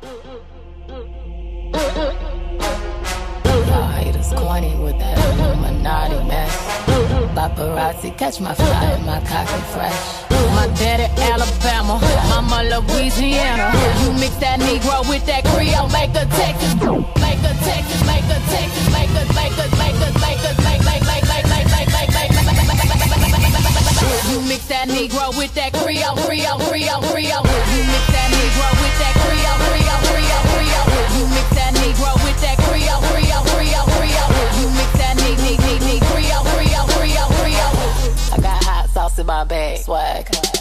Y'all haters corny with that Illuminati mess. Paparazzi catch my fly and my cocky fresh. My daddy Alabama, mama Louisiana. You mix that Negro with that Creole, make a Texas, make a Texas, make a Texas, make a, make a, make a, make a, make, make, make, make, make, make, make, make, make. You mix that Negro with that Creole, Creole, Creole, Creole. You mix that Negro with that Creole, Creole, Creole, Creole. You mix that Negro with that Creole, Creole, Creole, Creole. You mix that Creole, Creole, Creole, Creole. I got hot sauce in my bag, swag.